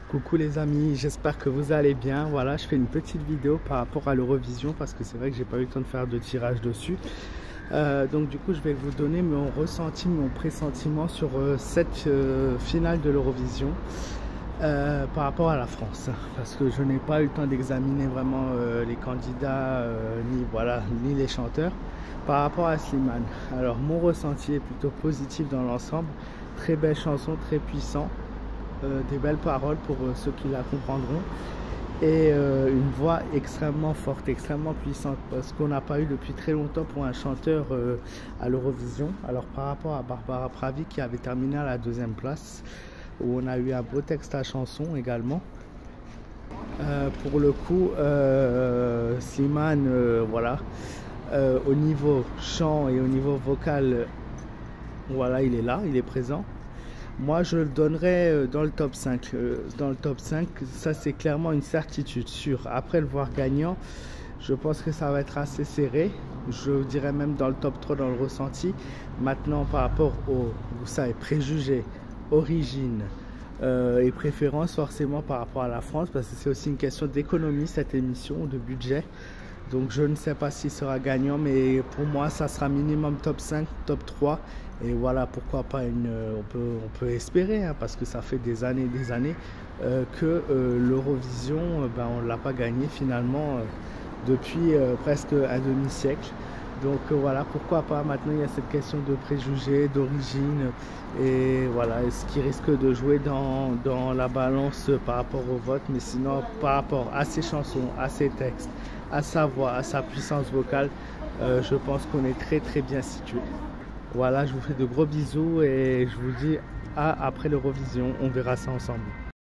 Coucou les amis, j'espère que vous allez bien. Voilà, je fais une petite vidéo par rapport à l'Eurovision parce que c'est vrai que j'ai pas eu le temps de faire de tirage dessus. Donc du coup, je vais vous donner mon ressenti, mon pressentiment sur cette finale de l'Eurovision par rapport à la France, parce que je n'ai pas eu le temps d'examiner vraiment les candidats ni les chanteurs. Par rapport à Slimane, alors mon ressenti est plutôt positif dans l'ensemble. Très belle chanson, très puissant. Des belles paroles pour ceux qui la comprendront et une voix extrêmement forte, extrêmement puissante, parce qu'on n'a pas eu depuis très longtemps pour un chanteur à l'Eurovision. Alors par rapport à Barbara Pravi qui avait terminé à la 2e place, où on a eu un beau texte à chanson également. Pour le coup, Slimane, voilà, au niveau chant et au niveau vocal, voilà, il est là, il est présent. Moi, je le donnerais dans le top 5. Dans le top 5, ça c'est clairement une certitude sûre. Après le voir gagnant, je pense que ça va être assez serré. Je dirais même dans le top 3 dans le ressenti. Maintenant, par rapport aux, vous savez, préjugés, origine et préférence, forcément par rapport à la France, parce que c'est aussi une question d'économie cette émission, de budget. Donc je ne sais pas s'il sera gagnant, mais pour moi ça sera minimum top 5, top 3. Et voilà, pourquoi pas on peut espérer, hein, parce que ça fait des années que l'Eurovision, on ne l'a pas gagné finalement depuis presque un demi-siècle. Donc voilà, pourquoi pas. Maintenant il y a cette question de préjugés, d'origine, et voilà, ce qui risque de jouer dans la balance par rapport au vote. Mais sinon, par rapport à ses chansons, à ses textes, à sa voix, à sa puissance vocale, je pense qu'on est très bien situé. Voilà, je vous fais de gros bisous et je vous dis à après l'Eurovision, on verra ça ensemble.